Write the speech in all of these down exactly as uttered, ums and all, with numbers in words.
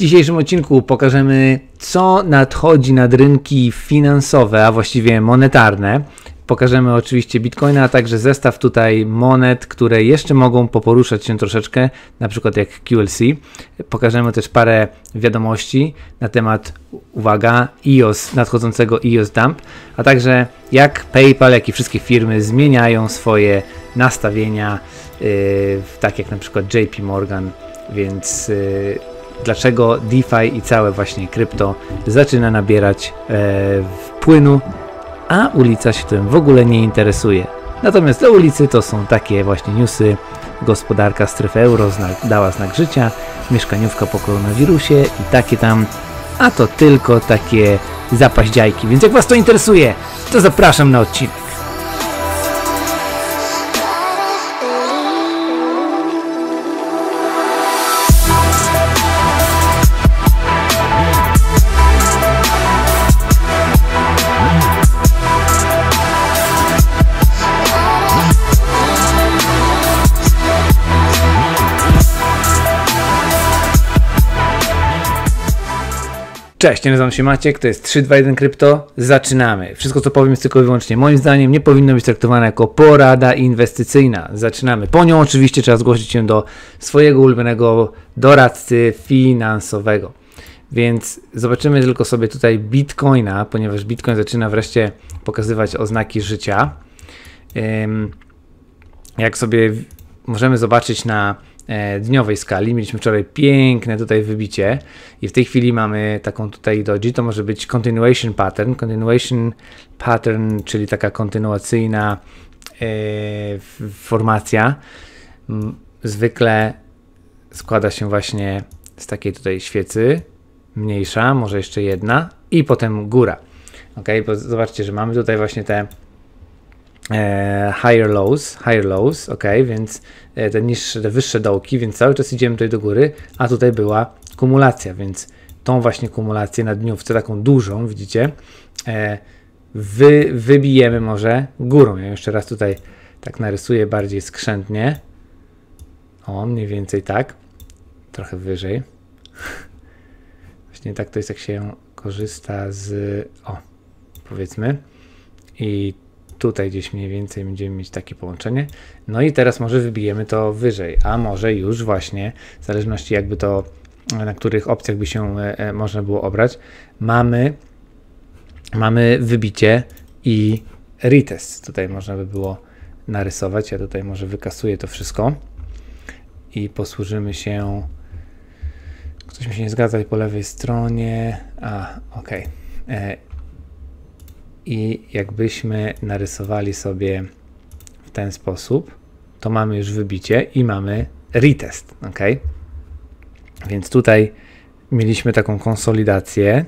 dzisiejszym odcinku pokażemy, co nadchodzi nad rynki finansowe, a właściwie monetarne. Pokażemy oczywiście Bitcoina, a także zestaw tutaj monet, które jeszcze mogą poporuszać się troszeczkę, na przykład jak Q L C. Pokażemy też parę wiadomości na temat, uwaga, I O S, nadchodzącego I O S Dump, a także jak PayPal, jak i wszystkie firmy zmieniają swoje nastawienia, yy, tak jak na przykład J P Morgan, więc yy, dlaczego DeFi i całe właśnie krypto zaczyna nabierać yy, płynu, a ulica się tym w ogóle nie interesuje. Natomiast dla ulicy to są takie właśnie newsy. Gospodarka strefy euro znak, dała znak życia, mieszkaniówka po koronawirusie i takie tam, a to tylko takie zapaździajki. Więc jak Was to interesuje, to zapraszam na odcinek. Cześć, ja nazywam się Maciek, to jest trzy dwa jeden Krypto, zaczynamy. Wszystko co powiem jest tylko i wyłącznie moim zdaniem, nie powinno być traktowane jako porada inwestycyjna. Zaczynamy. Po nią oczywiście trzeba zgłosić się do swojego ulubionego doradcy finansowego. Więc zobaczymy tylko sobie tutaj Bitcoina, ponieważ Bitcoin zaczyna wreszcie pokazywać oznaki życia. Jak sobie możemy zobaczyć na dniowej skali. Mieliśmy wczoraj piękne tutaj wybicie i w tej chwili mamy taką tutaj doji, to może być continuation pattern, continuation pattern, czyli taka kontynuacyjna e, formacja. Zwykle składa się właśnie z takiej tutaj świecy, mniejsza, może jeszcze jedna i potem góra. Ok, bo zobaczcie, że mamy tutaj właśnie te E, higher lows, higher lows, ok, więc e, te niższe, te wyższe dołki, więc cały czas idziemy tutaj do góry, a tutaj była kumulacja, więc tą właśnie kumulację na dniówce, taką dużą, widzicie, e, wy, wybijemy może górą. Ja jeszcze raz tutaj tak narysuję bardziej skrzętnie, o, mniej więcej tak, trochę wyżej, właśnie tak to jest, jak się korzysta z, o, powiedzmy, i tutaj gdzieś mniej więcej będziemy mieć takie połączenie. No i teraz może wybijemy to wyżej, a może już właśnie, w zależności jakby to, na których opcjach by się e, można było obrać, mamy, mamy wybicie i retest. Tutaj można by było narysować. Ja tutaj może wykasuję to wszystko i posłużymy się, ktoś mi się nie zgadza po lewej stronie, a ok. E, I jakbyśmy narysowali sobie w ten sposób, to mamy już wybicie i mamy retest, ok? Więc tutaj mieliśmy taką konsolidację,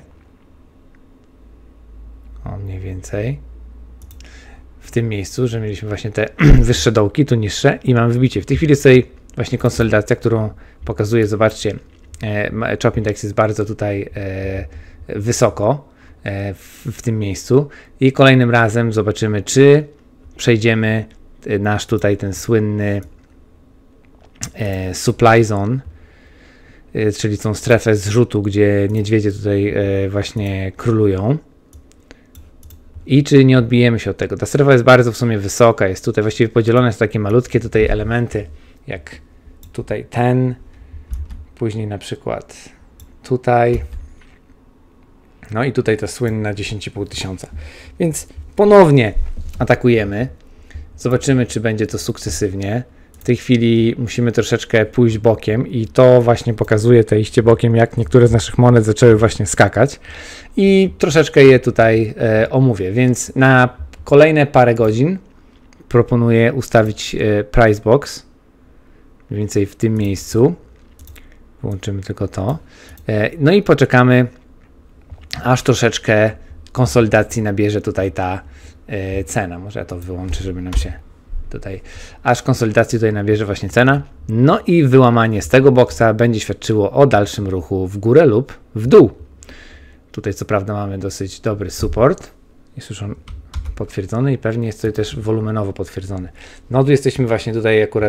o mniej więcej, w tym miejscu, że mieliśmy właśnie te wyższe dołki, tu niższe i mamy wybicie. W tej chwili jest tutaj właśnie konsolidacja, którą pokazuje, zobaczcie, e, Chop Index jest bardzo tutaj e, wysoko, W, w tym miejscu i kolejnym razem zobaczymy, czy przejdziemy nasz tutaj ten słynny e, supply zone, e, czyli tą strefę zrzutu, gdzie niedźwiedzie tutaj e, właśnie królują i czy nie odbijemy się od tego. Ta strefa jest bardzo w sumie wysoka, jest tutaj właściwie podzielone w takie malutkie tutaj elementy, jak tutaj ten, później na przykład tutaj. No i tutaj ta słynna dziesięć i pół tysiąca. Więc ponownie atakujemy. Zobaczymy, czy będzie to sukcesywnie. W tej chwili musimy troszeczkę pójść bokiem i to właśnie pokazuje te iście bokiem, jak niektóre z naszych monet zaczęły właśnie skakać. I troszeczkę je tutaj e, omówię. Więc na kolejne parę godzin proponuję ustawić e, price box. Mniej więcej w tym miejscu. Włączymy tylko to. E, no i poczekamy, aż troszeczkę konsolidacji nabierze tutaj ta y, cena. Może ja to wyłączę, żeby nam się tutaj, aż konsolidacji tutaj nabierze właśnie cena. No i wyłamanie z tego boksa będzie świadczyło o dalszym ruchu w górę lub w dół. Tutaj co prawda mamy dosyć dobry support. Jest już on potwierdzony i pewnie jest tutaj też wolumenowo potwierdzony. No tu jesteśmy właśnie tutaj akurat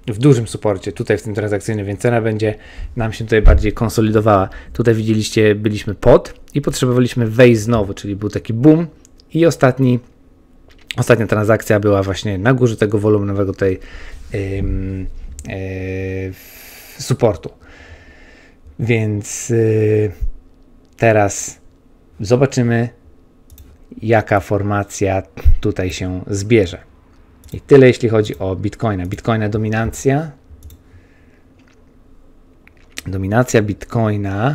w dużym suporcie, tutaj w tym transakcyjnym, więc cena będzie nam się tutaj bardziej konsolidowała. Tutaj widzieliście, byliśmy pod i potrzebowaliśmy wejść znowu, czyli był taki boom i ostatni, ostatnia transakcja była właśnie na górze tego wolumenowego tutaj yy, yy, supportu. Więc yy, teraz zobaczymy, jaka formacja tutaj się zbierze. I tyle, jeśli chodzi o Bitcoina. Bitcoina dominacja. Dominacja Bitcoina.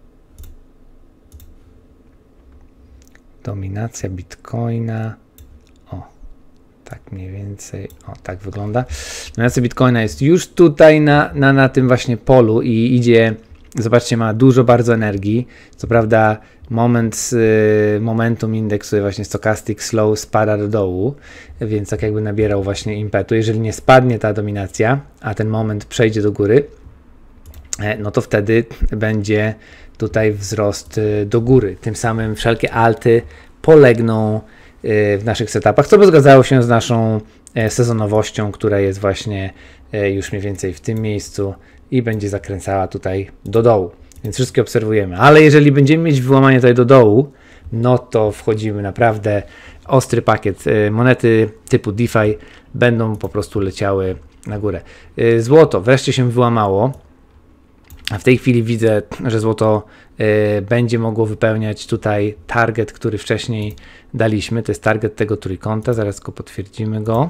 Dominacja Bitcoina. O, tak mniej więcej. O, tak wygląda. Dominacja Bitcoina jest już tutaj na, na, na tym właśnie polu i idzie. Zobaczcie, ma dużo bardzo energii. Co prawda moment, momentum indeksu, właśnie stochastic slow spada do dołu, więc tak jakby nabierał właśnie impetu. Jeżeli nie spadnie ta dominacja, a ten moment przejdzie do góry, no to wtedy będzie tutaj wzrost do góry. Tym samym wszelkie alty polegną w naszych setupach, co by zgadzało się z naszą sezonowością, która jest właśnie już mniej więcej w tym miejscu i będzie zakręcała tutaj do dołu. Więc wszystkie obserwujemy. Ale jeżeli będziemy mieć wyłamanie tutaj do dołu, no to wchodzimy naprawdę ostry pakiet. Monety typu DeFi będą po prostu leciały na górę. Złoto wreszcie się wyłamało. A w tej chwili widzę, że złoto będzie mogło wypełniać tutaj target, który wcześniej daliśmy. To jest target tego trójkąta. Zaraz go potwierdzimy go.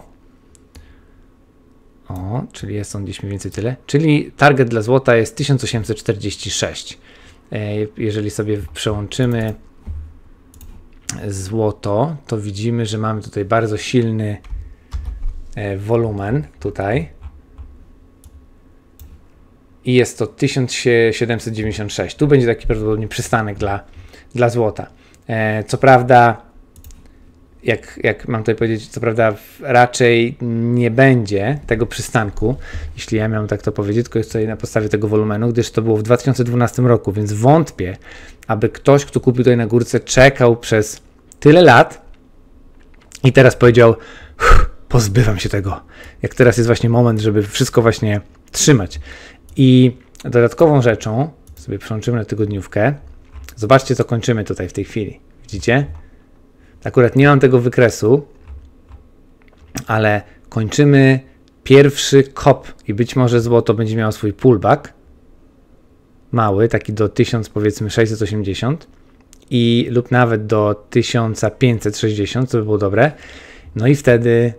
O, czyli jest on gdzieś mniej więcej tyle. Czyli target dla złota jest tysiąc osiemset czterdzieści sześć. Jeżeli sobie przełączymy złoto, to widzimy, że mamy tutaj bardzo silny wolumen tutaj. I jest to tysiąc siedemset dziewięćdziesiąt sześć. Tu będzie taki prawdopodobnie przystanek dla, dla złota. Co prawda, Jak, jak mam tutaj powiedzieć, co prawda raczej nie będzie tego przystanku, jeśli ja miałem tak to powiedzieć, tylko jest tutaj na podstawie tego wolumenu, gdyż to było w dwa tysiące dwunastym roku, więc wątpię, aby ktoś, kto kupił tutaj na górce, czekał przez tyle lat i teraz powiedział, pozbywam się tego. Jak teraz jest właśnie moment, żeby wszystko właśnie trzymać. I dodatkową rzeczą, sobie przełączymy na tygodniówkę, zobaczcie, co kończymy tutaj w tej chwili. Widzicie? Akurat nie mam tego wykresu, ale kończymy pierwszy kop i być może złoto będzie miało swój pullback mały, taki do tysiąc powiedzmy sześćset osiemdziesiąt i lub nawet do tysiąc pięćset sześćdziesiąt, co by było dobre. No i wtedy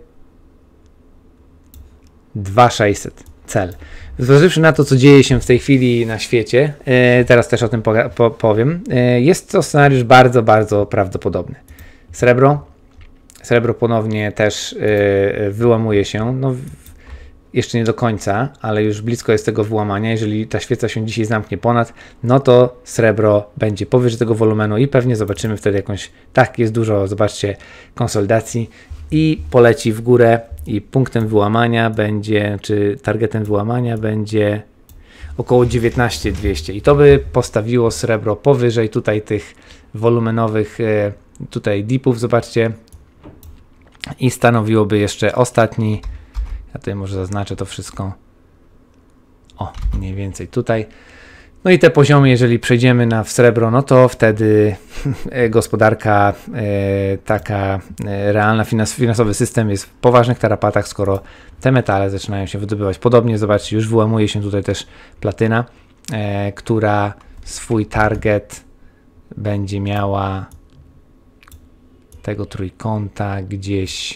dwa tysiące sześćset cel. Zważywszy na to, co dzieje się w tej chwili na świecie, yy, teraz też o tym po, po, powiem, yy, jest to scenariusz bardzo, bardzo prawdopodobny. Srebro. Srebro ponownie też yy, wyłamuje się. No, jeszcze nie do końca, ale już blisko jest tego wyłamania. Jeżeli ta świeca się dzisiaj zamknie ponad, no to srebro będzie powyżej tego wolumenu i pewnie zobaczymy wtedy jakąś, tak jest dużo, zobaczcie, konsolidacji i poleci w górę i punktem wyłamania będzie, czy targetem wyłamania będzie około dziewiętnaście tysięcy dwieście i to by postawiło srebro powyżej tutaj tych wolumenowych yy, tutaj dipów, zobaczcie, i stanowiłoby jeszcze ostatni, ja tutaj może zaznaczę to wszystko, o, mniej więcej tutaj, no i te poziomy, jeżeli przejdziemy na w srebro, no to wtedy gospodarka, e, taka e, realna, finans, finansowy system jest w poważnych tarapatach, skoro te metale zaczynają się wydobywać. Podobnie, zobaczcie, już wyłamuje się tutaj też platyna, e, która swój target będzie miała tego trójkąta gdzieś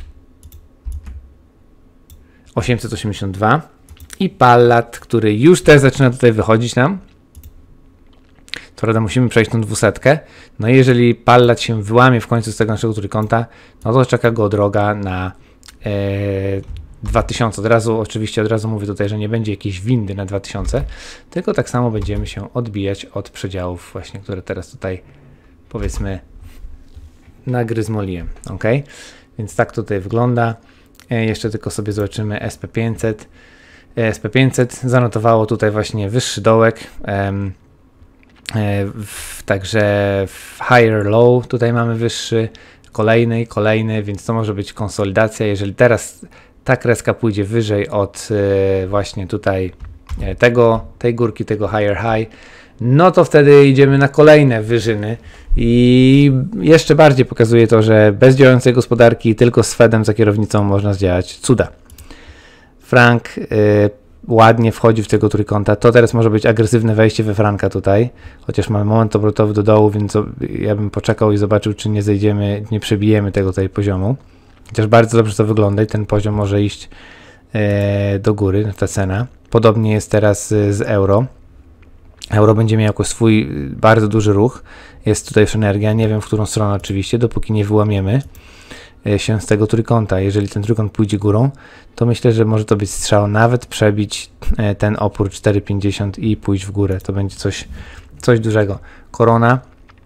osiemset osiemdziesiąt dwa i pallat, który już też zaczyna tutaj wychodzić nam. To prawda, musimy przejść tą dwusetkę. No i jeżeli pallat się wyłamie w końcu z tego naszego trójkąta, no to czeka go droga na e, dwa tysiące. Od razu, oczywiście od razu mówię tutaj, że nie będzie jakiejś windy na dwa tysiące, tylko tak samo będziemy się odbijać od przedziałów właśnie, które teraz tutaj powiedzmy nagryzmoliłem, ok? Więc tak tutaj wygląda. E, jeszcze tylko sobie zobaczymy S P pięćset. E, S P pięćset zanotowało tutaj właśnie wyższy dołek, e, e, w, także w higher low tutaj mamy wyższy, kolejny i kolejny, więc to może być konsolidacja. Jeżeli teraz ta kreska pójdzie wyżej od e, właśnie tutaj e, tego, tej górki, tego higher high, no to wtedy idziemy na kolejne wyżyny i jeszcze bardziej pokazuje to, że bez działającej gospodarki tylko z Fedem za kierownicą można zdziałać cuda. Frank y, ładnie wchodzi w tego trójkąta, to teraz może być agresywne wejście we franka tutaj, chociaż mamy moment obrotowy do dołu, więc ja bym poczekał i zobaczył, czy nie zejdziemy, nie przebijemy tego tutaj poziomu, chociaż bardzo dobrze to wygląda i ten poziom może iść y, do góry, ta cena. Podobnie jest teraz y, z euro. Euro będzie miał jako swój bardzo duży ruch. Jest tutaj już energia, nie wiem w którą stronę oczywiście, dopóki nie wyłamiemy się z tego trójkąta. Jeżeli ten trójkąt pójdzie górą, to myślę, że może to być strzał, nawet przebić ten opór cztery pięćdziesiąt i pójść w górę. To będzie coś, coś dużego. Korona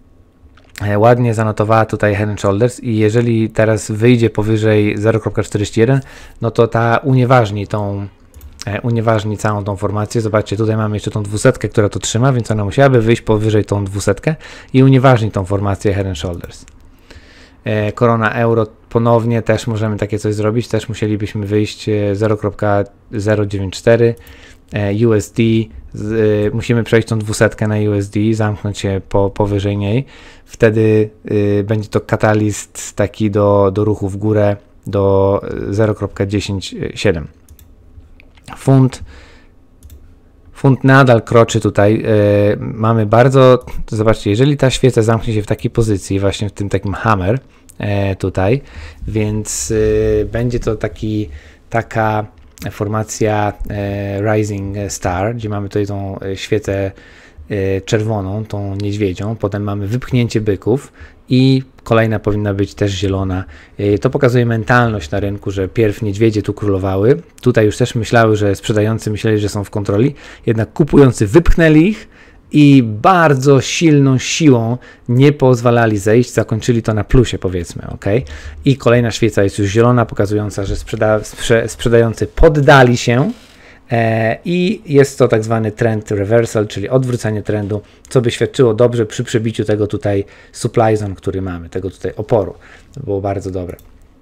ładnie zanotowała tutaj Head and Shoulders i jeżeli teraz wyjdzie powyżej zero przecinek czterdzieści jeden, no to ta unieważni tą unieważni całą tą formację. Zobaczcie, tutaj mamy jeszcze tą dwusetkę, która to trzyma, więc ona musiałaby wyjść powyżej tą dwusetkę i unieważni tą formację Head and Shoulders. E, korona euro ponownie też możemy takie coś zrobić, też musielibyśmy wyjść zero przecinek zero dziewięć cztery, e, U S D, z, e, musimy przejść tą dwusetkę na U S D, zamknąć się po, powyżej niej, wtedy e, będzie to katalist taki do, do ruchu w górę do zero przecinek dziesięć siedem. Funt, funt nadal kroczy tutaj, yy, mamy bardzo, zobaczcie, jeżeli ta świeca zamknie się w takiej pozycji, właśnie w tym takim hammer yy, tutaj, więc yy, będzie to taki, taka formacja yy, Rising Star, gdzie mamy tutaj tą świecę yy, czerwoną, tą niedźwiedzią, potem mamy wypchnięcie byków i kolejna powinna być też zielona. To pokazuje mentalność na rynku, że pierw niedźwiedzie tu królowały. Tutaj już też myślały, że sprzedający myśleli, że są w kontroli, jednak kupujący wypchnęli ich i bardzo silną siłą nie pozwalali zejść, zakończyli to na plusie, powiedzmy, ok? I kolejna świeca jest już zielona, pokazująca, że sprzeda sprze sprzedający poddali się e, i jest to tak zwany trend reversal, czyli odwrócenie trendu, co by świadczyło dobrze przy przebiciu tego tutaj supply zone, który mamy, tego tutaj oporu. To było bardzo dobre.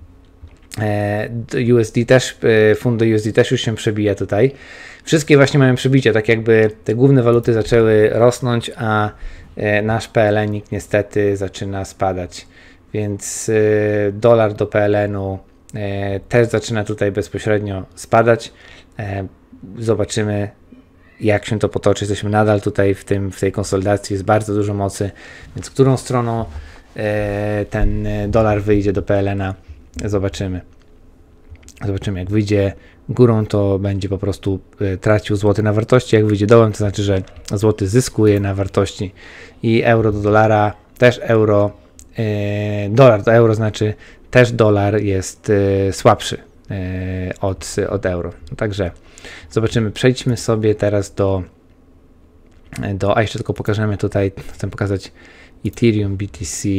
E, U S D też, e, fund do U S D też już się przebija tutaj. Wszystkie właśnie mają przebicie, tak jakby te główne waluty zaczęły rosnąć, a e, nasz P L N niestety zaczyna spadać. Więc e, dolar do P L N-u e, też zaczyna tutaj bezpośrednio spadać. E, zobaczymy, jak się to potoczy. Jesteśmy nadal tutaj w, tym, w tej konsolidacji, jest bardzo dużo mocy, więc którą stroną e, ten dolar wyjdzie do P L N-a, zobaczymy. Zobaczymy, jak wyjdzie górą, to będzie po prostu e, tracił złoty na wartości, jak wyjdzie dołem, to znaczy, że złoty zyskuje na wartości i euro do dolara, też euro, e, dolar do euro, znaczy też dolar jest e, słabszy e, od, od euro. Także zobaczymy, przejdźmy sobie teraz do, do, a jeszcze tylko pokażemy tutaj, chcę pokazać Ethereum B T C.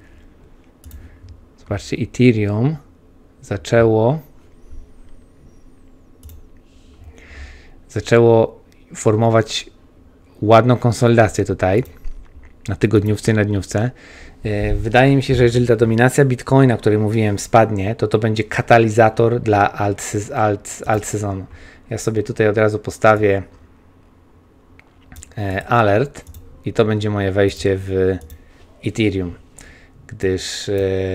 Zobaczcie, Ethereum zaczęło zaczęło formować ładną konsolidację tutaj na tygodniówce i na dniówce. Wydaje mi się, że jeżeli ta dominacja Bitcoina, o której mówiłem, spadnie, to to będzie katalizator dla alt, alt, alt sezonu. Ja sobie tutaj od razu postawię alert i to będzie moje wejście w Ethereum, gdyż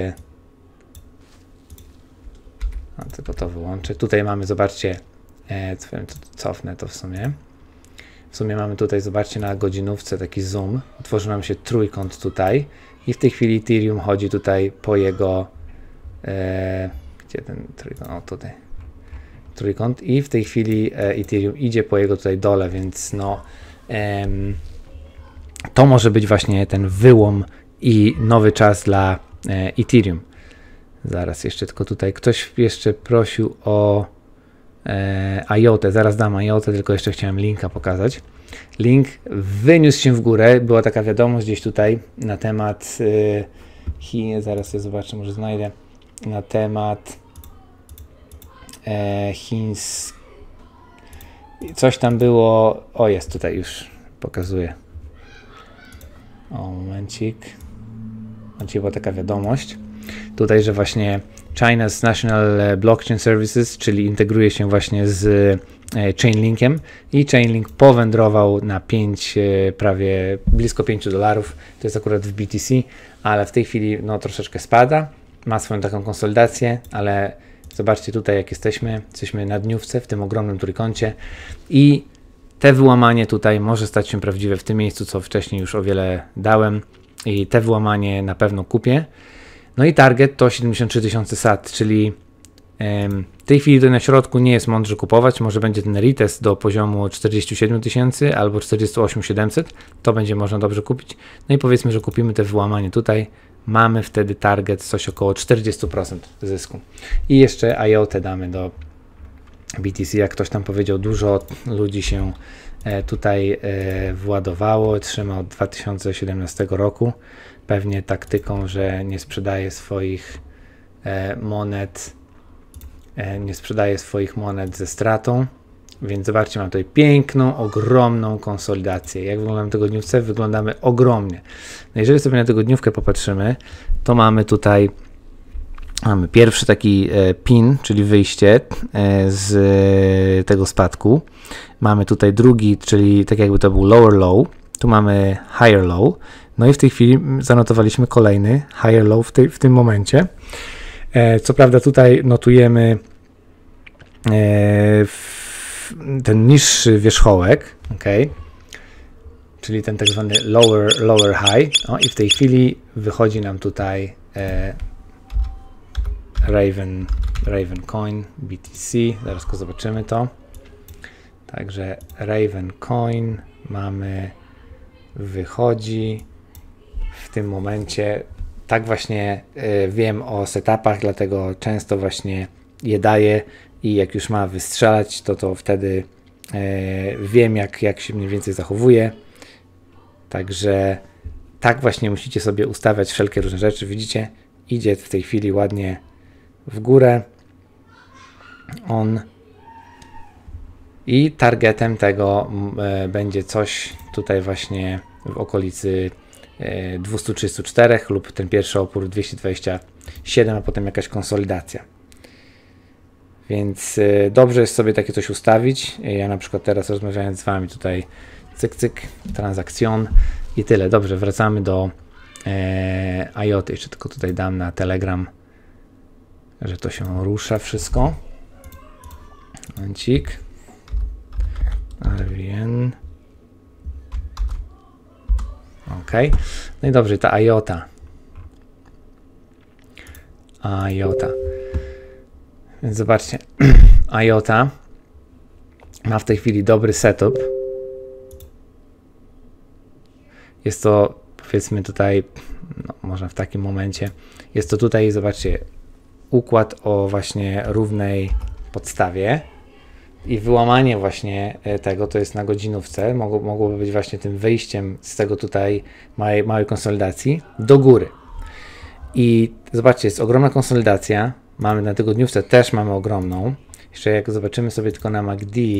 no, tylko to wyłączę. Tutaj mamy, zobaczcie, cofnę to w sumie. W sumie mamy tutaj, zobaczcie, na godzinówce taki zoom. Otworzył nam się trójkąt tutaj i w tej chwili Ethereum chodzi tutaj po jego e, gdzie ten trójkąt? O, tutaj. Trójkąt i w tej chwili e, Ethereum idzie po jego tutaj dole, więc no em, to może być właśnie ten wyłom i nowy czas dla e, Ethereum. Zaraz jeszcze tylko tutaj ktoś jeszcze prosił o e, I O T, zaraz dam I O T, tylko jeszcze chciałem linka pokazać. Link wyniósł się w górę, była taka wiadomość gdzieś tutaj na temat e, Chin, zaraz je zobaczę, może znajdę, na temat e, chińs... coś tam było, o jest tutaj już, pokazuję. O, momencik. Dzisiaj była taka wiadomość. tutaj, że właśnie China's National Blockchain Services, czyli integruje się właśnie z Chainlinkiem i Chainlink powędrował na pięć, prawie blisko pięć dolarów, to jest akurat w B T C, ale w tej chwili no troszeczkę spada, ma swoją taką konsolidację, ale zobaczcie tutaj jak jesteśmy, jesteśmy na dniówce w tym ogromnym trójkącie i te wyłamanie tutaj może stać się prawdziwe w tym miejscu, co wcześniej już o wiele dałem i te wyłamanie na pewno kupię. No i target to siedemdziesiąt trzy tysiące S A T, czyli w tej chwili to na środku nie jest mądrze kupować, może będzie ten retest do poziomu czterdzieści siedem tysięcy albo czterdzieści osiem tysięcy siedemset, to będzie można dobrze kupić. No i powiedzmy, że kupimy te wyłamanie tutaj, mamy wtedy target coś około czterdzieści procent zysku. I jeszcze I O T damy do B T C, jak ktoś tam powiedział, dużo ludzi się tutaj władowało, trzyma od dwa tysiące siedemnastego roku, pewnie taktyką, że nie sprzedaje swoich monet, nie sprzedaje swoich monet ze stratą, więc zobaczcie, mam tutaj piękną, ogromną konsolidację. Jak wyglądamy na tygodniówce? Wyglądamy ogromnie. No jeżeli sobie na tygodniówkę popatrzymy, to mamy tutaj mamy pierwszy taki pin, czyli wyjście z tego spadku. Mamy tutaj drugi, czyli tak jakby to był lower low. Tu mamy higher low. No i w tej chwili zanotowaliśmy kolejny higher low w, tej, w tym momencie. Co prawda tutaj notujemy ten niższy wierzchołek, ok, czyli ten tak zwany lower, lower high. O, i w tej chwili wychodzi nam tutaj Raven, Raven Coin, B T C, zaraz go zobaczymy to. Także Raven Coin mamy, wychodzi w tym momencie. Tak właśnie y, wiem o setupach, dlatego często właśnie je daję i jak już ma wystrzelać, to to wtedy y, wiem jak, jak się mniej więcej zachowuje. Także tak właśnie musicie sobie ustawiać wszelkie różne rzeczy. Widzicie, idzie w tej chwili ładnie w górę on i targetem tego y, będzie coś tutaj właśnie w okolicy dwieście trzydzieści cztery lub ten pierwszy opór dwieście dwadzieścia siedem, a potem jakaś konsolidacja. Więc y, dobrze jest sobie takie coś ustawić. Ja na przykład teraz rozmawiając z Wami tutaj cyk cyk, transakcjon i tyle. Dobrze, wracamy do e, I O T. Jeszcze tylko tutaj dam na Telegram, że to się rusza wszystko. Momencik. R V N. Ok, no i dobrze, ta I O T A. I O T A. Więc zobaczcie, I O T A ma w tej chwili dobry setup. Jest to, powiedzmy tutaj, no, można w takim momencie, jest to tutaj, zobaczcie, układ o właśnie równej podstawie. I wyłamanie właśnie tego to jest na godzinówce, mogło, mogłoby być właśnie tym wyjściem z tego tutaj małej, małej konsolidacji do góry. I zobaczcie, jest ogromna konsolidacja, mamy na tygodniówce też mamy ogromną. Jeszcze jak zobaczymy sobie tylko na M A C D,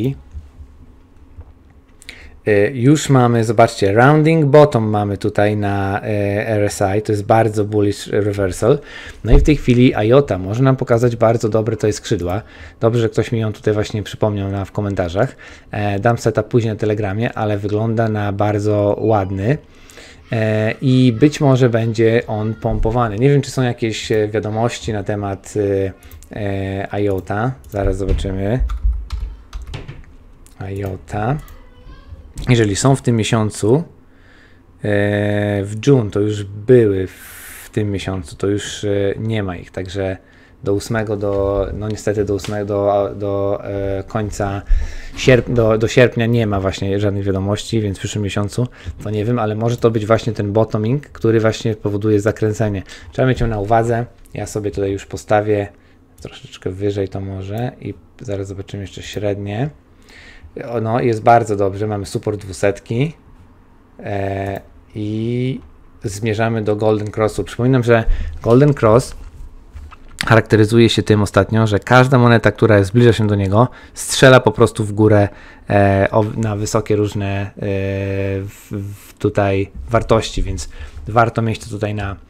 już mamy, zobaczcie, rounding bottom mamy tutaj na R S I, to jest bardzo bullish reversal. No i w tej chwili I O T A może nam pokazać bardzo dobre to jest skrzydła. Dobrze, że ktoś mi ją tutaj właśnie przypomniał na, w komentarzach. Dam setup później na Telegramie, ale wygląda na bardzo ładny i być może będzie on pompowany. Nie wiem, czy są jakieś wiadomości na temat I O T A. Zaraz zobaczymy. I O T A. Jeżeli są w tym miesiącu, w June to już były w tym miesiącu, to już nie ma ich, także do ósmego, do, no niestety do ósmego, do, do końca sierpnia, do, do sierpnia nie ma właśnie żadnych wiadomości, więc w przyszłym miesiącu to nie wiem, ale może to być właśnie ten bottoming, który właśnie powoduje zakręcenie. Trzeba mieć ją na uwadze, ja sobie tutaj już postawię troszeczkę wyżej to może i zaraz zobaczymy jeszcze średnie. No, jest bardzo dobrze, mamy support dwusetki e, i zmierzamy do Golden Crossu. Przypominam, że Golden Cross charakteryzuje się tym ostatnio, że każda moneta, która zbliża się do niego, strzela po prostu w górę e, o, na wysokie różne e, w, w tutaj wartości, więc warto mieć to tutaj na,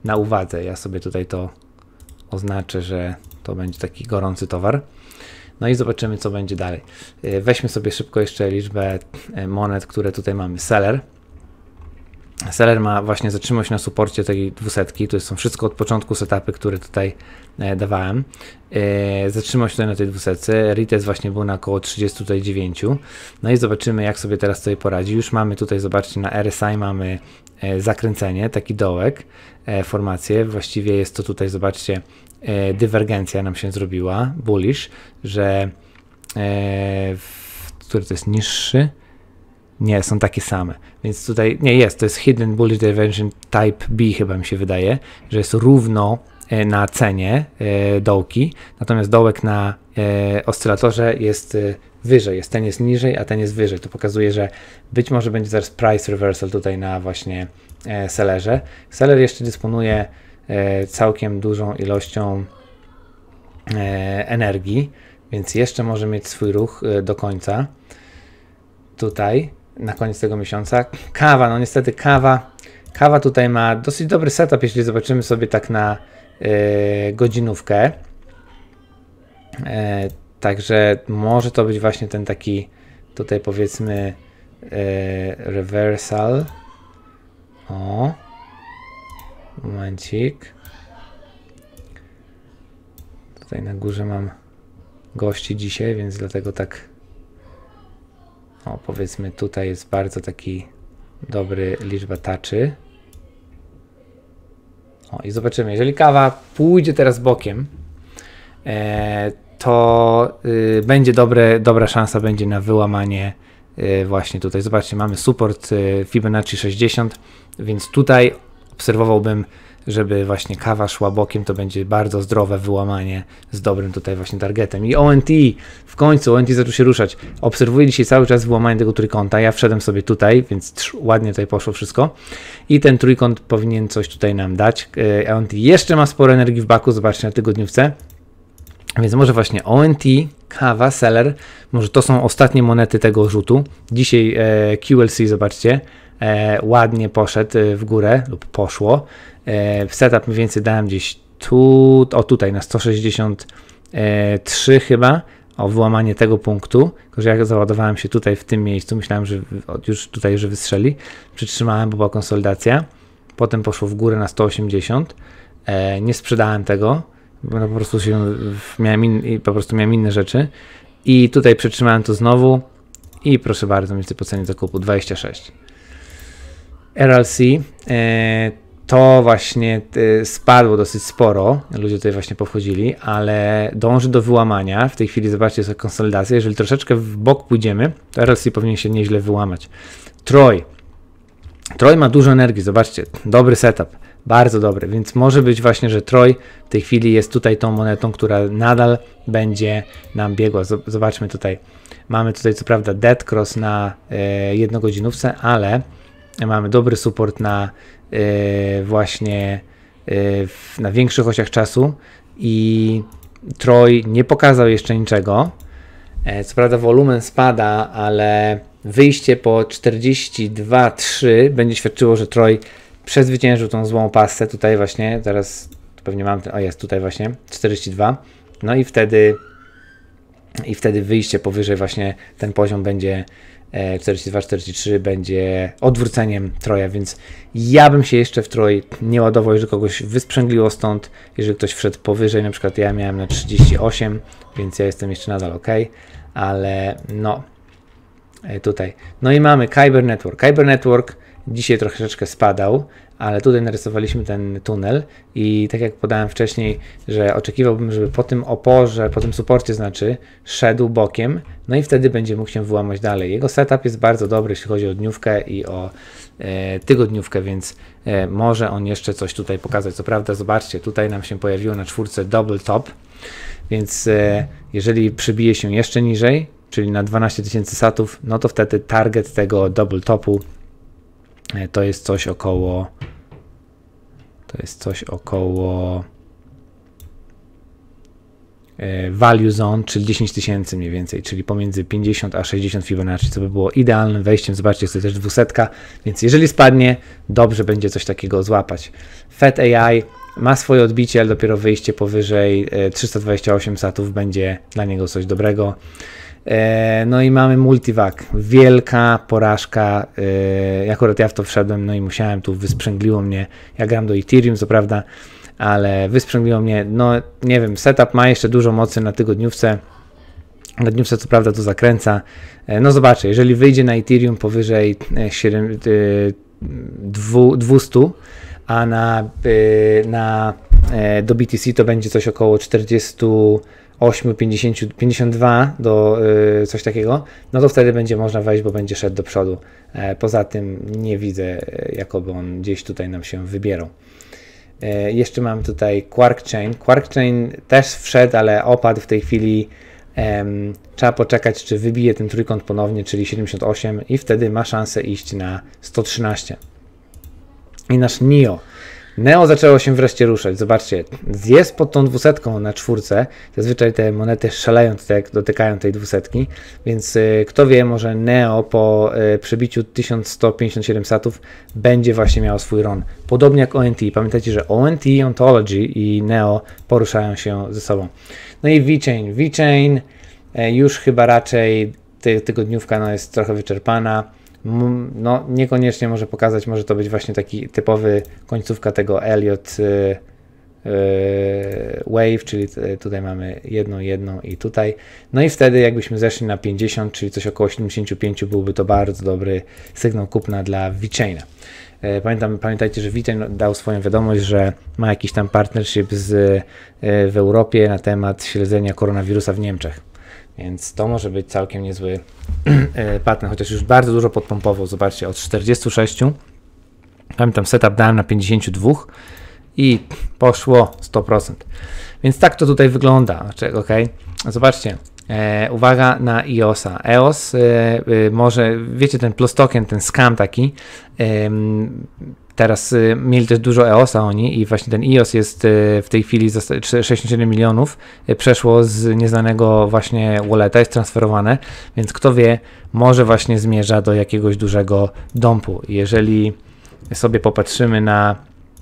na uwadze. Ja sobie tutaj to oznaczę, że to będzie taki gorący towar. No i zobaczymy, co będzie dalej. Weźmy sobie szybko jeszcze liczbę monet, które tutaj mamy. Seller. Seller ma właśnie zatrzymać na suporcie tej dwusetki. To są wszystko od początku setupy, które tutaj e, dawałem. E, zatrzymał się tutaj na tej dwusetce. Retest właśnie był na około trzydzieści dziewięć. No i zobaczymy, jak sobie teraz sobie poradzi. Już mamy tutaj, zobaczcie, na R S I mamy e, zakręcenie, taki dołek, e, formację. Właściwie jest to tutaj, zobaczcie, e, dywergencja nam się zrobiła, bullish, że e, w, który to jest niższy. Nie, są takie same, więc tutaj, nie jest, to jest Hidden Bullish Divergence Type B chyba mi się wydaje, że jest równo e, na cenie e, dołki, natomiast dołek na e, oscylatorze jest e, wyżej, jest, ten jest niżej, a ten jest wyżej. To pokazuje, że być może będzie zaraz price reversal tutaj na właśnie e, sellerze. Seller jeszcze dysponuje e, całkiem dużą ilością e, energii, więc jeszcze może mieć swój ruch e, do końca. Tutaj na koniec tego miesiąca. Kawa, no niestety kawa, kawa tutaj ma dosyć dobry setup, jeśli zobaczymy sobie tak na e, godzinówkę. E, także może to być właśnie ten taki tutaj powiedzmy e, reversal. O, momencik. Tutaj na górze mam gości dzisiaj, więc dlatego tak. O, powiedzmy, tutaj jest bardzo taki dobry liczba taczy. O, i zobaczymy, jeżeli kawa pójdzie teraz bokiem, e, to y, będzie dobre, dobra szansa będzie na wyłamanie y, właśnie tutaj. Zobaczcie, mamy support y, Fibonacci sześćdziesiąt, więc tutaj obserwowałbym, żeby właśnie kawa szła bokiem, to będzie bardzo zdrowe wyłamanie z dobrym tutaj właśnie targetem. I O N T, w końcu O N T zaczął się ruszać. Obserwuję dzisiaj cały czas wyłamanie tego trójkąta. Ja wszedłem sobie tutaj, więc trz, ładnie tutaj poszło wszystko. I ten trójkąt powinien coś tutaj nam dać. O N T jeszcze ma sporo energii w baku, zobaczcie na tygodniówce. Więc może właśnie O N T, kawa, seller, może to są ostatnie monety tego rzutu. Dzisiaj e, Q L C, zobaczcie, e, ładnie poszedł w górę lub poszło. E, w setup mniej więcej dałem gdzieś tu, o tutaj na sto sześćdziesiąt trzy chyba, o wyłamanie tego punktu, tylko że ja załadowałem się tutaj w tym miejscu, myślałem, że już tutaj, że wystrzeli, przytrzymałem, bo była konsolidacja, potem poszło w górę na sto osiemdziesiąt, e, nie sprzedałem tego, bo no po prostu się miałem, in, po prostu miałem inne rzeczy i tutaj przytrzymałem to znowu i proszę bardzo, mniej więcej po cenie zakupu dwadzieścia sześć. R L C e, to właśnie e, spadło dosyć sporo, ludzie tutaj właśnie powchodzili, ale dąży do wyłamania. W tej chwili zobaczcie, jest konsolidacja. Jeżeli troszeczkę w bok pójdziemy, to R L C powinien się nieźle wyłamać. Troy. Troy ma dużo energii, zobaczcie, dobry setup, bardzo dobry, więc może być właśnie, że Troy w tej chwili jest tutaj tą monetą, która nadal będzie nam biegła. Zobaczmy tutaj, mamy tutaj co prawda dead cross na e, jednogodzinówce, ale mamy dobry support na e, właśnie e, na większych osiach czasu i Troy nie pokazał jeszcze niczego. E, co prawda wolumen spada, ale wyjście po czterdzieści dwa trzy będzie świadczyło, że Troy przezwyciężył tą złą pasę. Tutaj właśnie, teraz pewnie mam ten, o jest tutaj właśnie, czterdzieści dwa. No i wtedy i wtedy wyjście powyżej właśnie ten poziom będzie czterdzieści dwa czterdzieści trzy, będzie odwróceniem Troja, więc ja bym się jeszcze w Troj nie ładował, jeżeli kogoś wysprzęgliło stąd, jeżeli ktoś wszedł powyżej, na przykład ja miałem na trzydzieści osiem, więc ja jestem jeszcze nadal ok, ale no tutaj. No i mamy Kyber Network. Kyber Network dzisiaj troszeczkę spadał, ale tutaj narysowaliśmy ten tunel i tak jak podałem wcześniej, że oczekiwałbym, żeby po tym oporze, po tym suporcie znaczy, szedł bokiem, no i wtedy będzie mógł się wyłamać dalej. Jego setup jest bardzo dobry, jeśli chodzi o dniówkę i o e, tygodniówkę, więc e, może on jeszcze coś tutaj pokazać. Co prawda, zobaczcie, tutaj nam się pojawiło na czwórce double top, więc e, jeżeli przybije się jeszcze niżej, czyli na dwanaście tysięcy satów, no to wtedy target tego double topu to jest coś około to jest coś około value zone, czyli dziesięć tysięcy mniej więcej, czyli pomiędzy pięćdziesiąt a sześćdziesiąt Fibonacci, co by było idealnym wejściem. Zobaczcie, jest to też dwusetka, więc jeżeli spadnie, dobrze będzie coś takiego złapać. Fed A I ma swoje odbicie, ale dopiero wyjście powyżej trzysta dwadzieścia osiem satów będzie dla niego coś dobrego. No i mamy Multivac, wielka porażka, akurat ja w to wszedłem, no i musiałem, tu wysprzęgliło mnie, ja gram do Ethereum, co prawda, ale wysprzęgliło mnie, no nie wiem, setup ma jeszcze dużo mocy na tygodniówce, na dniówce co prawda to zakręca, no zobaczę, jeżeli wyjdzie na Ethereum powyżej dwieście, a na, na do B T C to będzie coś około czterdzieści osiem, pięćdziesiąt, pięćdziesiąt dwa do y, coś takiego, no to wtedy będzie można wejść, bo będzie szedł do przodu. E, poza tym nie widzę, jakoby on gdzieś tutaj nam się wybierał. E, jeszcze mam tutaj Quark Chain. Quark Chain też wszedł, ale opadł w tej chwili. E, trzeba poczekać, czy wybije ten trójkąt ponownie, czyli siedemdziesiąt osiem i wtedy ma szansę iść na sto trzynaście. I nasz N I O. Neo zaczęło się wreszcie ruszać. Zobaczcie, jest pod tą dwusetką na czwórce. Zazwyczaj te monety szaleją tutaj, jak dotykają tej dwusetki, więc y, kto wie, może Neo po y, przebiciu tysiąc sto pięćdziesiąt siedem satów będzie właśnie miało swój run. Podobnie jak O N T. Pamiętajcie, że O N T, Ontology i Neo poruszają się ze sobą. No i V-Chain. V-Chain y, już chyba raczej ty, tygodniówka no, jest trochę wyczerpana. No, niekoniecznie może pokazać, może to być właśnie taki typowy końcówka tego Elliott yy, yy, Wave, czyli tutaj mamy jedną, jedną i tutaj. No i wtedy jakbyśmy zeszli na pięćdziesiąt, czyli coś około siedemdziesiąt pięć, byłby to bardzo dobry sygnał kupna dla V-Chaina. Yy, pamiętam, pamiętajcie, że V-Chain dał swoją wiadomość, że ma jakiś tam partnership z, yy, w Europie na temat śledzenia koronawirusa w Niemczech. Więc to może być całkiem niezły patent, chociaż już bardzo dużo podpompował. Zobaczcie, od czterdziestu sześciu, pamiętam, setup dałem na pięćdziesiąt dwa i poszło sto procent. Więc tak to tutaj wygląda. Ok, zobaczcie, e, uwaga na E O S a. E O S e, e, może, wiecie, ten plus token, ten scam taki, e, teraz y, mieli też dużo E O S a oni i właśnie ten E O S jest y, w tej chwili sześćdziesiąt siedem milionów, y, przeszło z nieznanego właśnie walleta, jest transferowane, więc kto wie, może właśnie zmierza do jakiegoś dużego dumpu. Jeżeli sobie popatrzymy na,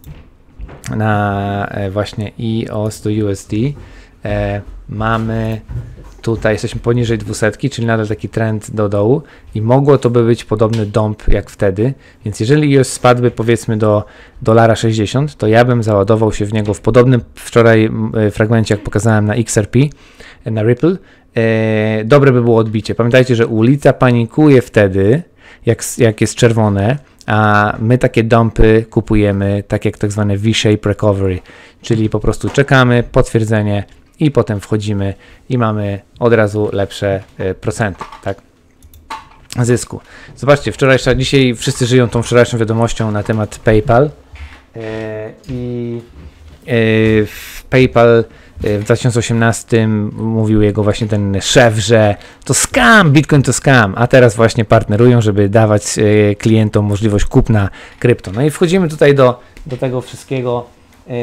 na e, właśnie E O S do U S D, e, mamy tutaj, jesteśmy poniżej dwusetki, czyli nadal taki trend do dołu i mogło to by być podobny dump jak wtedy, więc jeżeli E O S spadłby powiedzmy do dolara sześćdziesiąt, to ja bym załadował się w niego w podobnym wczoraj fragmencie, jak pokazałem na X R P, na Ripple. E, dobre by było odbicie. Pamiętajcie, że ulica panikuje wtedy, jak, jak jest czerwone, a my takie dumpy kupujemy tak jak tak zwane V-shape recovery, czyli po prostu czekamy, potwierdzenie, i potem wchodzimy i mamy od razu lepsze y, procenty, tak, zysku. Zobaczcie, wczorajsza, dzisiaj wszyscy żyją tą wczorajszą wiadomością na temat PayPal yy, i yy, w PayPal yy, w dwa tysiące osiemnastym mówił jego właśnie ten szef, że to scam, Bitcoin to scam, a teraz właśnie partnerują, żeby dawać yy, klientom możliwość kupna krypto. No i wchodzimy tutaj do, do tego wszystkiego. Yy,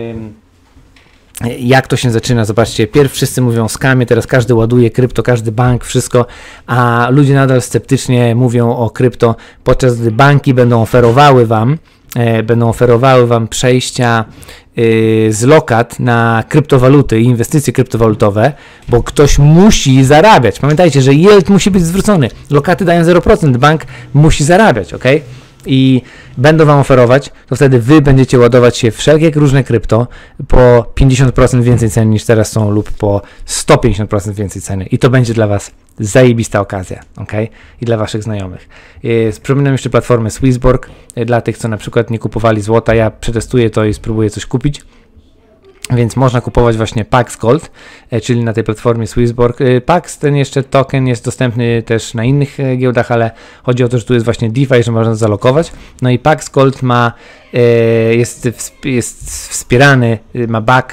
Jak to się zaczyna? Zobaczcie, pierw wszyscy mówią o skamie, teraz każdy ładuje krypto, każdy bank, wszystko, a ludzie nadal sceptycznie mówią o krypto, podczas gdy banki będą oferowały wam, e, będą oferowały wam przejścia e, z lokat na kryptowaluty i inwestycje kryptowalutowe, bo ktoś musi zarabiać. Pamiętajcie, że yield musi być zwrócony. Lokaty dają zero procent, bank musi zarabiać, ok? I będą wam oferować, to wtedy wy będziecie ładować się wszelkie różne krypto po pięćdziesiąt procent więcej ceny niż teraz są lub po sto pięćdziesiąt procent więcej ceny i to będzie dla was zajebista okazja, ok? I dla waszych znajomych. Przypominam jeszcze platformę Swissborg, dla tych, co na przykład nie kupowali złota, ja przetestuję to i spróbuję coś kupić. Więc można kupować właśnie Pax Gold, czyli na tej platformie Swissborg. Pax, ten jeszcze token jest dostępny też na innych giełdach, ale chodzi o to, że tu jest właśnie DeFi, że można zalokować. No i Pax Gold ma, jest, jest wspierany, ma back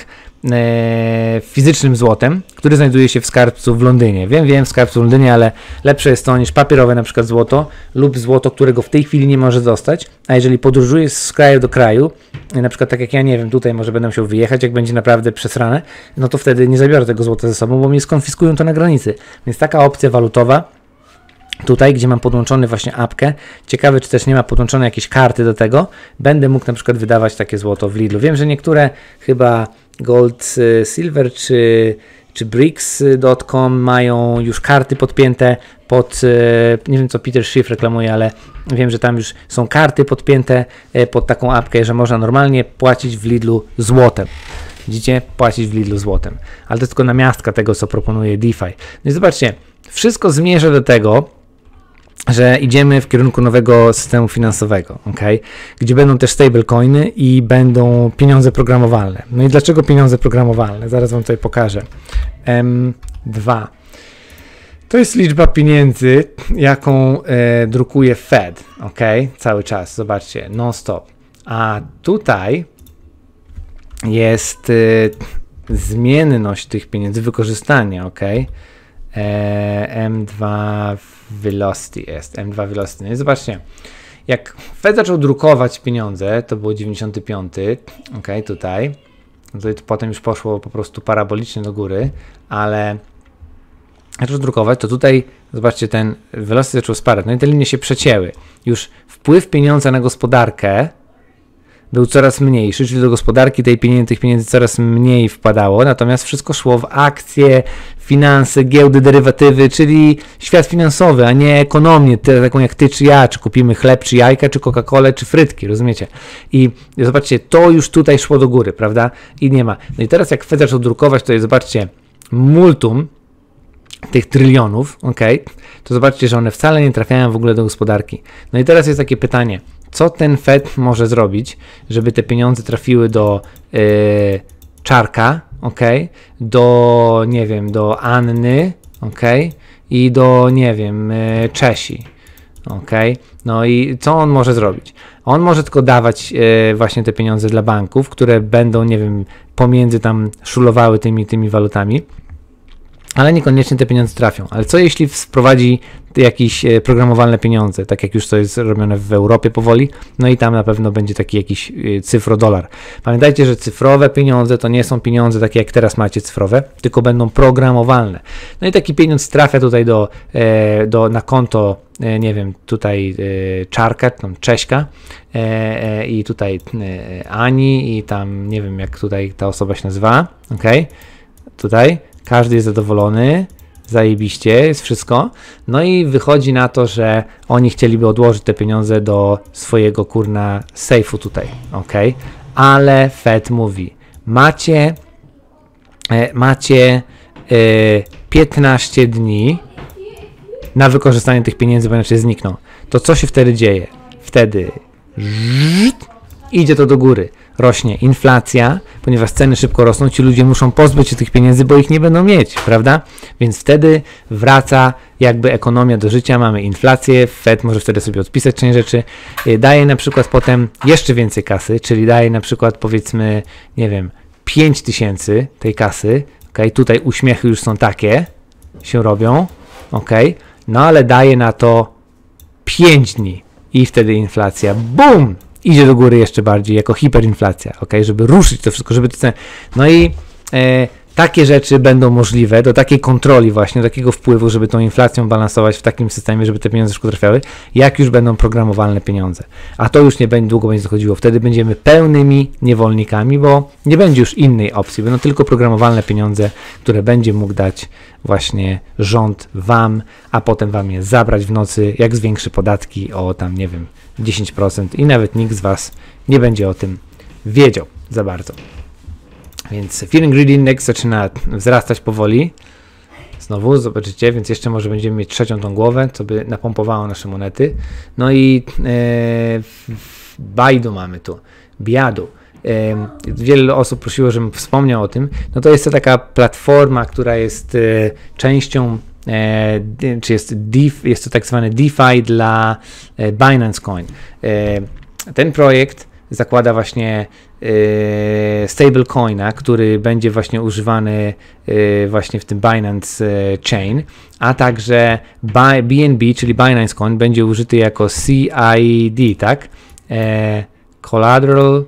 e, fizycznym złotem, który znajduje się w skarbcu w Londynie. Wiem, wiem, w skarbcu w Londynie, ale lepsze jest to niż papierowe na przykład złoto lub złoto, którego w tej chwili nie może dostać, a jeżeli podróżujesz z kraju do kraju, na przykład tak jak ja, nie wiem, tutaj może będę musiał wyjechać, jak będzie naprawdę przesrane, no to wtedy nie zabiorę tego złota ze sobą, bo mnie skonfiskują to na granicy. Więc taka opcja walutowa tutaj, gdzie mam podłączony właśnie apkę, ciekawe, czy też nie ma podłączonej jakiejś karty do tego, będę mógł na przykład wydawać takie złoto w Lidlu. Wiem, że niektóre chyba Gold Silver czy, czy bricks kropka com mają już karty podpięte pod, nie wiem co Peter Schiff reklamuje, ale wiem, że tam już są karty podpięte pod taką apkę, że można normalnie płacić w Lidlu złotem. Widzicie? Płacić w Lidlu złotem. Ale to jest tylko namiastka tego, co proponuje DeFi. No i zobaczcie, wszystko zmierza do tego, że idziemy w kierunku nowego systemu finansowego, okay? Gdzie będą też stablecoiny i będą pieniądze programowalne. No i dlaczego pieniądze programowalne? Zaraz wam tutaj pokażę. M dwa. To jest liczba pieniędzy, jaką e, drukuje Fed, okay? Cały czas, zobaczcie, non-stop. A tutaj jest e, zmienność tych pieniędzy, wykorzystanie, okay? M dwa Velocity jest, M dwa Velocity. No i zobaczcie, jak Fed zaczął drukować pieniądze, to było dziewięćdziesiąty piąty, ok, tutaj, tutaj to potem już poszło po prostu parabolicznie do góry, ale zaczął drukować, to tutaj, zobaczcie, ten Velocity zaczął spadać, no i te linie się przecięły. Już wpływ pieniądza na gospodarkę był coraz mniejszy, czyli do gospodarki tej pieniędzy, tych pieniędzy coraz mniej wpadało, natomiast wszystko szło w akcje, finanse, giełdy, derywatywy, czyli świat finansowy, a nie ekonomię, taką jak ty czy ja, czy kupimy chleb, czy jajka, czy Coca-Colę, czy frytki, rozumiecie? I zobaczcie, to już tutaj szło do góry, prawda? I nie ma. No i teraz jak Fed zaczął drukować, to jest, zobaczcie, multum tych trylionów, ok, to zobaczcie, że one wcale nie trafiają w ogóle do gospodarki. No i teraz jest takie pytanie, co ten Fed może zrobić, żeby te pieniądze trafiły do yy, Czarka, ok, do, nie wiem, do Anny, ok, i do, nie wiem, yy, Czesi, ok, no i co on może zrobić? On może tylko dawać yy, właśnie te pieniądze dla banków, które będą, nie wiem, pomiędzy tam szulowały tymi, tymi walutami, ale niekoniecznie te pieniądze trafią. Ale co jeśli wprowadzi jakieś programowalne pieniądze, tak jak już to jest robione w Europie powoli, no i tam na pewno będzie taki jakiś cyfrodolar. Pamiętajcie, że cyfrowe pieniądze to nie są pieniądze takie jak teraz macie cyfrowe, tylko będą programowalne. No i taki pieniądz trafia tutaj do, do na konto, nie wiem, tutaj Czarka, tam Cześka i tutaj Ani i tam nie wiem jak tutaj ta osoba się nazywa, ok, tutaj każdy jest zadowolony, zajebiście, jest wszystko. No i wychodzi na to, że oni chcieliby odłożyć te pieniądze do swojego kurna sejfu tutaj, ok? Ale Fed mówi, macie, e, macie e, piętnaście dni na wykorzystanie tych pieniędzy, bo inaczej znikną. To co się wtedy dzieje? Wtedy idzie to do góry. Rośnie inflacja, ponieważ ceny szybko rosną, ci ludzie muszą pozbyć się tych pieniędzy, bo ich nie będą mieć, prawda? Więc wtedy wraca jakby ekonomia do życia, mamy inflację, Fed może wtedy sobie odpisać część rzeczy, daje na przykład potem jeszcze więcej kasy, czyli daje na przykład powiedzmy, nie wiem, pięć tysięcy tej kasy, ok? Tutaj uśmiechy już są takie, się robią, ok? No ale daje na to pięć dni i wtedy inflacja, BUM! Idzie do góry jeszcze bardziej, jako hiperinflacja, ok, żeby ruszyć to wszystko, żeby to ceny. No i e, takie rzeczy będą możliwe, do takiej kontroli właśnie, do takiego wpływu, żeby tą inflacją balansować w takim systemie, żeby te pieniądze szybko trafiały, jak już będą programowalne pieniądze. A to już nie będzie długo będzie dochodziło. Wtedy będziemy pełnymi niewolnikami, bo nie będzie już innej opcji. Będą tylko programowalne pieniądze, które będzie mógł dać właśnie rząd wam, a potem wam je zabrać w nocy, jak zwiększy podatki o tam, nie wiem, dziesięć procent i nawet nikt z was nie będzie o tym wiedział za bardzo. Więc Fear and Greed Index zaczyna wzrastać powoli. Znowu, zobaczycie, więc jeszcze może będziemy mieć trzecią tą głowę, co by napompowało nasze monety. No i e, Baidu mamy tu, Biadu. E, wiele osób prosiło, żebym wspomniał o tym. No to jest to taka platforma, która jest e, częścią, e, czy jest, def, jest to tak zwany DeFi dla e, Binance Coin. E, ten projekt zakłada właśnie yy, stablecoina, który będzie właśnie używany yy, właśnie w tym Binance yy, Chain, a także B N B, czyli Binance Coin, będzie użyty jako C I D, tak? Yy, Collateral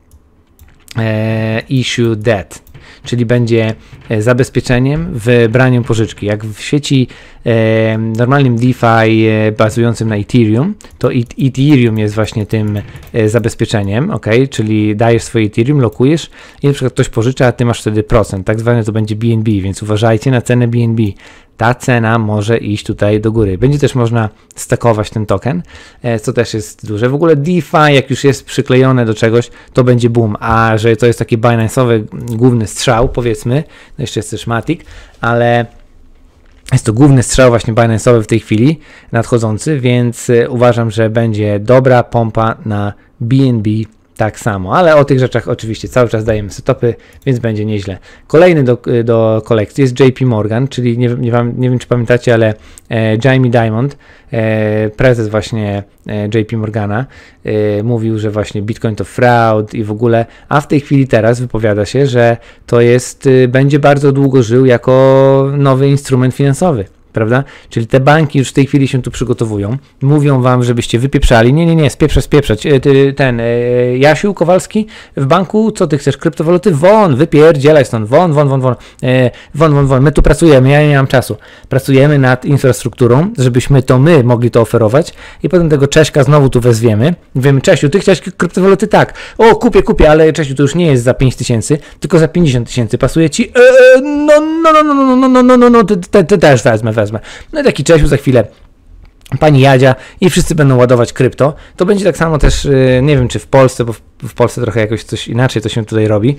yy, Issue Debt. Czyli będzie zabezpieczeniem w braniu pożyczki. Jak w sieci e, normalnym DeFi e, bazującym na Ethereum, to Ethereum jest właśnie tym e, zabezpieczeniem, ok? Czyli dajesz swoje Ethereum, lokujesz i na przykład ktoś pożycza, a ty masz wtedy procent, tak zwane to będzie B N B, więc uważajcie na cenę B N B. Ta cena może iść tutaj do góry. Będzie też można stakować ten token, co też jest duże. W ogóle DeFi, jak już jest przyklejone do czegoś, to będzie boom, a że to jest taki Binance'owy główny strzał, powiedzmy, no jeszcze jest też Matic, ale jest to główny strzał właśnie Binance'owy w tej chwili, nadchodzący, więc uważam, że będzie dobra pompa na B N B tak samo, ale o tych rzeczach oczywiście cały czas dajemy setupy, więc będzie nieźle. Kolejny do, do kolekcji jest J P Morgan, czyli nie, nie, nie wiem, czy pamiętacie, ale e, Jamie Dimon, e, prezes właśnie e, J P Morgana, e, mówił, że właśnie Bitcoin to fraud i w ogóle, a w tej chwili teraz wypowiada się, że to jest, e, będzie bardzo długo żył jako nowy instrument finansowy. Prawda? Czyli te banki już w tej chwili się tu przygotowują, mówią wam, żebyście wypieprzali, nie, nie, nie, spieprzać, spieprzać, ten Jasiu Kowalski w banku, co ty chcesz, kryptowaluty, won, wypierdzielaj stąd, won, won, won, won, won, won, won, my tu pracujemy, ja nie mam czasu, pracujemy nad infrastrukturą, żebyśmy to my mogli to oferować i potem tego Cześka znowu tu wezwiemy, wiemy, Czesiu, ty chciałeś kryptowaluty, tak, o, kupię, kupię, ale Czesiu, to już nie jest za pięć tysięcy, tylko za pięćdziesiąt tysięcy, pasuje ci, eee, no, no, no, no, no, no, no, no, no, no, ty, ty, ty też wezmę, wezmę. No i taki Czesiu za chwilę, pani Jadzia i wszyscy będą ładować krypto. To będzie tak samo też, nie wiem czy w Polsce, bo w, w Polsce trochę jakoś coś inaczej to się tutaj robi,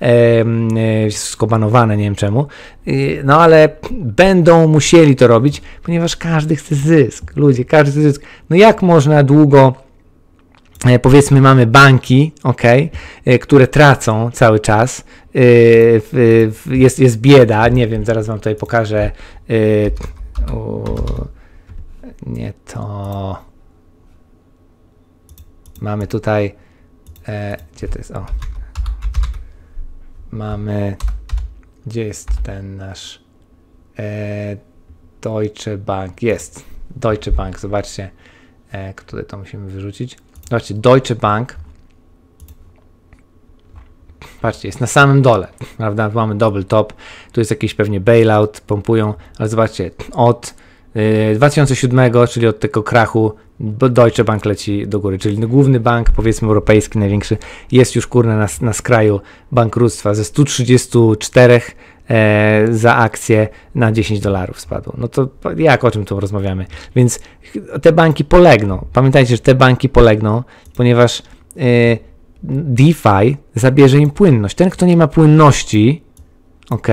jest skobanowane, nie wiem czemu, no ale będą musieli to robić, ponieważ każdy chce zysk, ludzie, każdy chce zysk. No jak można długo, powiedzmy mamy banki, ok, które tracą cały czas, jest, jest bieda, nie wiem, zaraz wam tutaj pokażę, o, nie to, mamy tutaj, e, gdzie to jest, o, mamy, gdzie jest ten nasz e, Deutsche Bank, jest, Deutsche Bank, zobaczcie, e, które to musimy wyrzucić, zobaczcie, Deutsche Bank, patrzcie, jest na samym dole, prawda, mamy double top, tu jest jakiś pewnie bailout, pompują, ale zobaczcie, od y, dwa tysiące siódmego, czyli od tego krachu, Deutsche Bank leci do góry, czyli główny bank, powiedzmy europejski, największy, jest już kurna na, na skraju bankructwa, ze stu trzydziestu czterech e, za akcję na dziesięć dolarów spadło. No to jak, o czym tu rozmawiamy? Więc te banki polegną, pamiętajcie, że te banki polegną, ponieważ y, DeFi zabierze im płynność. Ten, kto nie ma płynności, ok,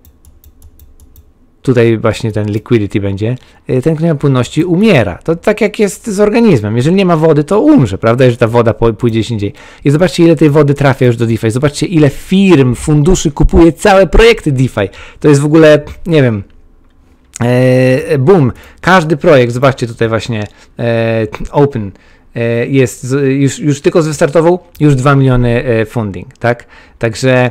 tutaj właśnie ten liquidity będzie, ten, kto nie ma płynności, umiera. To tak jak jest z organizmem. Jeżeli nie ma wody, to umrze, prawda? Jeżeli ta woda pójdzie gdzieś indziej. I zobaczcie, ile tej wody trafia już do DeFi. Zobaczcie, ile firm, funduszy kupuje całe projekty DeFi. To jest w ogóle, nie wiem, e, boom. Każdy projekt, zobaczcie tutaj właśnie, e, Open, jest, już, już tylko wystartował, już dwa miliony funding, tak? Także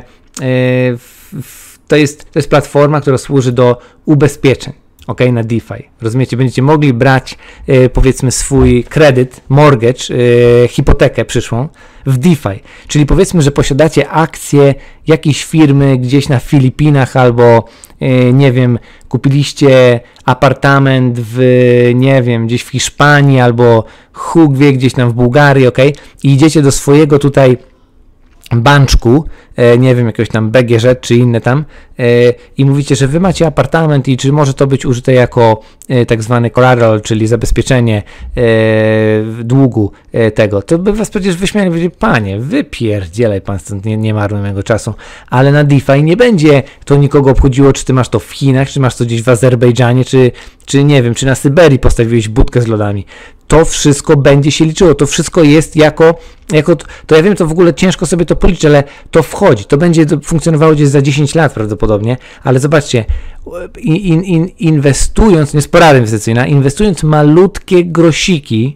to jest, to jest platforma, która służy do ubezpieczeń, ok, na DeFi. Rozumiecie? Będziecie mogli brać powiedzmy swój kredyt, mortgage, hipotekę przyszłą w DeFi, czyli powiedzmy, że posiadacie akcje jakiejś firmy gdzieś na Filipinach albo nie wiem, kupiliście apartament w, nie wiem, gdzieś w Hiszpanii albo Huk wie, gdzieś tam w Bułgarii, ok? I idziecie do swojego tutaj banczku, e, nie wiem, jakiegoś tam B G Ż czy inne tam e, i mówicie, że wy macie apartament i czy może to być użyte jako e, tak zwany collateral, czyli zabezpieczenie e, długu e, tego, to by was przecież wyśmiali, powiedzieli, panie, wypierdzielaj pan stąd, nie, nie marnuj mojego czasu, ale na DeFi nie będzie to nikogo obchodziło, czy ty masz to w Chinach, czy masz to gdzieś w Azerbejdżanie, czy, czy nie wiem, czy na Syberii postawiłeś budkę z lodami. To wszystko będzie się liczyło, to wszystko jest jako, jako, to ja wiem, to w ogóle ciężko sobie to policzyć, ale to wchodzi, to będzie funkcjonowało gdzieś za dziesięć lat prawdopodobnie, ale zobaczcie, in, in, inwestując, nie jest porada inwestycyjna, inwestując malutkie grosiki,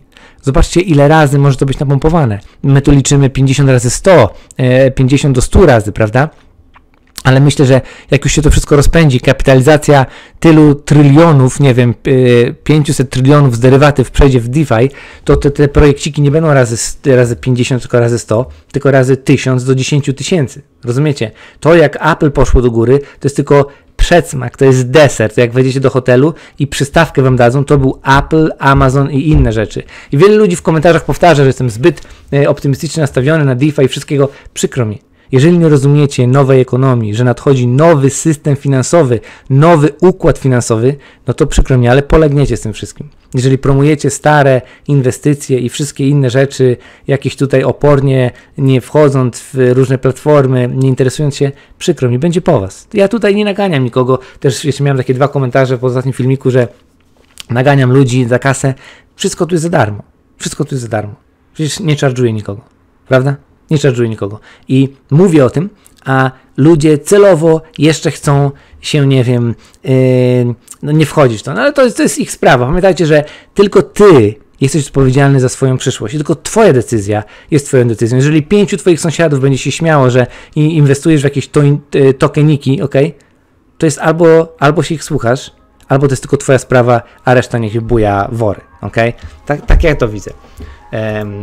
Zobaczcie, ile razy może to być napompowane. My tu liczymy pięćdziesiąt razy sto, pięćdziesiąt do stu razy, prawda? Ale myślę, że jak już się to wszystko rozpędzi, kapitalizacja tylu trylionów, nie wiem, pięćset trylionów z derywatyw przejdzie w DeFi, to te, te projekciki nie będą razy, razy pięćdziesiąt, tylko razy sto, tylko razy tysiąc do dziesięciu tysięcy. Rozumiecie? To jak Apple poszło do góry, to jest tylko przedsmak, to jest deser. To jak wejdziecie do hotelu i przystawkę wam dadzą, to był Apple, Amazon i inne rzeczy. I wiele ludzi w komentarzach powtarza, że jestem zbyt optymistycznie nastawiony na DeFi i wszystkiego. Przykro mi. Jeżeli nie rozumiecie nowej ekonomii, że nadchodzi nowy system finansowy, nowy układ finansowy, no to przykro mi, ale polegniecie z tym wszystkim. Jeżeli promujecie stare inwestycje i wszystkie inne rzeczy, jakieś tutaj opornie, nie wchodząc w różne platformy, nie interesując się, przykro mi, będzie po was. Ja tutaj nie naganiam nikogo. Też jeszcze miałem takie dwa komentarze po ostatnim filmiku, że naganiam ludzi za kasę. Wszystko tu jest za darmo. Wszystko tu jest za darmo. Przecież nie charge'uję nikogo. Prawda? Nie charge'uję nikogo. I mówię o tym, a ludzie celowo jeszcze chcą się, nie wiem, yy, no nie wchodzić w to. No ale to jest, to jest ich sprawa. Pamiętajcie, że tylko ty jesteś odpowiedzialny za swoją przyszłość. I tylko twoja decyzja jest twoją decyzją. Jeżeli pięciu twoich sąsiadów będzie się śmiało, że inwestujesz w jakieś to, yy, tokeniki, ok, to jest albo, albo się ich słuchasz, albo to jest tylko twoja sprawa, a reszta niech buja wory. Ok? Tak, tak jak to widzę. Um,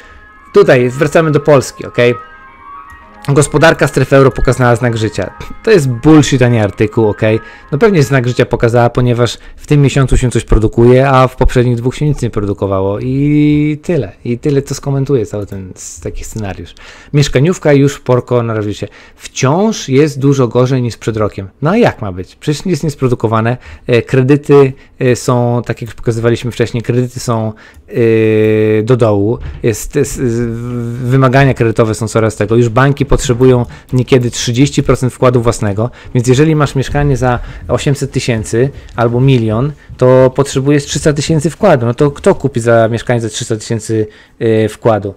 Tutaj wracamy do Polski, ok? Gospodarka strefy euro pokazała znak życia. To jest bullshit, a nie artykuł, ok? No pewnie znak życia pokazała, ponieważ w tym miesiącu się coś produkuje, a w poprzednich dwóch się nic nie produkowało. I tyle. I tyle, co skomentuje cały ten taki scenariusz. Mieszkaniówka już porko narobił się. Wciąż jest dużo gorzej niż przed rokiem. No a jak ma być? Przecież nic nie jest produkowane. Kredyty są, tak jak już pokazywaliśmy wcześniej, kredyty są yy, do dołu. Jest, jest, wymagania kredytowe są coraz tego. Już banki potrzebują niekiedy trzydzieści procent wkładu własnego, więc jeżeli masz mieszkanie za osiemset tysięcy albo milion, to potrzebujesz trzysta tysięcy wkładu. No to kto kupi za mieszkanie za trzysta tysięcy yy, wkładu?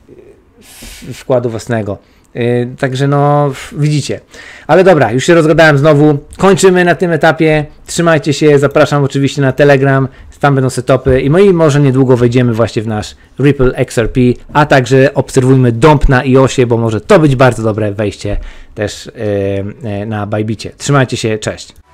Wkładu własnego. Yy, także no, widzicie. Ale dobra, już się rozgadałem znowu. Kończymy na tym etapie. Trzymajcie się, zapraszam oczywiście na Telegram. Tam będą setupy i my może niedługo wejdziemy właśnie w nasz Ripple X R P, a także obserwujmy dump na I O S ie, bo może to być bardzo dobre wejście też yy, yy, na Bybicie. Trzymajcie się, cześć.